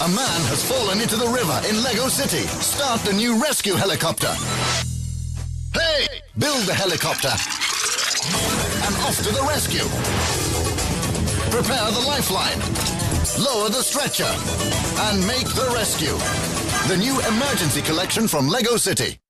A man has fallen into the river in Lego City. Start the new rescue helicopter. Hey! Build the helicopter. And off to the rescue. Prepare the lifeline. Lower the stretcher. And make the rescue. The new emergency collection from Lego City.